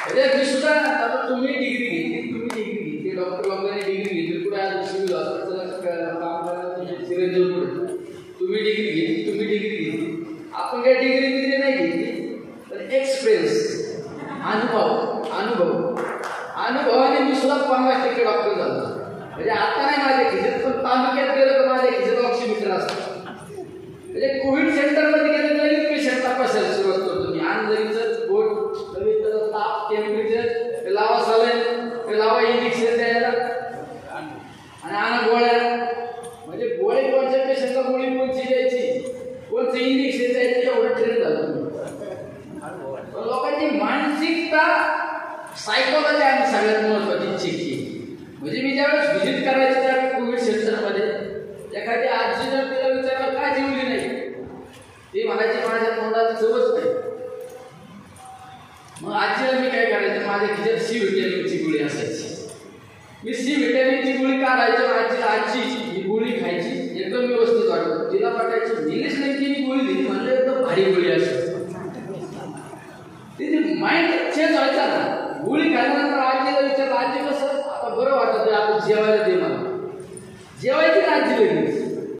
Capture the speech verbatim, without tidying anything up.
म्हणजे मी सुद्धा आता तुम्ही डिग्री घेतली, तुम्ही डिग्री घेतली, डॉक्टर लोकांनी डिग्री घेतली, पुढे आज सिव्हिल हॉस्पिटलचं काम करा सिरेंजर पुढे तुम्ही डिग्री घेतली, तुम्ही डिग्री घेतली. आपण काही डिग्री डिग्री नाही घेतली, पण एक्सपिरियन्स, अनुभव अनुभव अनुभवाने मी सुद्धा पन्नास टक्के डॉक्टर झालो. म्हणजे आता नाही माझ्या खिशात, पण तालुक्यात गेलं तर माझ्या खिशात ऑक्सिमीटर असतं. म्हणजे कोविड सेंटरमध्ये गेलं तरी पेशंट तपासायला सुरुवात करतो मी. अंधरीचं बोट, ताप, टेम्परेचर, लावा सलाईन, लावा इंजेक्शन द्यायला आणि आणा गोळ्या. म्हणजे गोळी कोणत्या पेशंटला गोळी कोणची द्यायची, कोणतं इंजेक्शन द्यायचं एवढं ट्रेन झालं. लोकांची मानसिकता, सायकोलॉजी आणि सगळ्यात महत्वाची चेक केली. म्हणजे मी ज्यावेळेस व्हिजिट करायचं त्या कोविड सेंटरमध्ये एखादी आजी जर तिला विचारलं का जेवली नाही, ती म्हणायची माझ्या तोंडात चवच नाही. मग आजीला मी काय करायचं, माझ्या खिशात सी व्हिटॅमिनची गोळी असायची. मी सी व्हिटॅमिनची गोळी काढायचो, आजीला आजी ही गोळी खायची, एकदम व्यवस्थित वाटत. तिला वाटायची निलेश लंकेनी गोळी दिली, म्हणलं एकदम भारी गोळी असते. तिथे माइंड चेंज व्हायचा ना. गोळी खाल्ल्यानंतर आजीला विचारलं, आजी कसं आता बरं वाटत, आता जेवायला दे मला. जेवायची ना आजी लगेच.